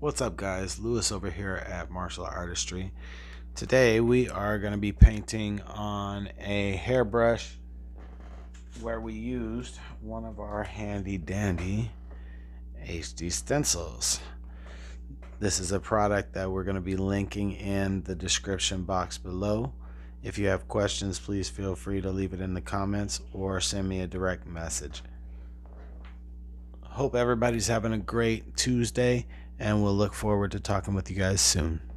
What's up, guys? Lewis over here at MarshallArtistry. Today we are going to be painting on a hairbrush where we used one of our handy dandy HD stencils. This is a product that we're going to be linking in the description box below. If you have questions, please feel free to leave it in the comments or send me a direct message. Hope everybody's having a great Tuesday, and we'll look forward to talking with you guys soon.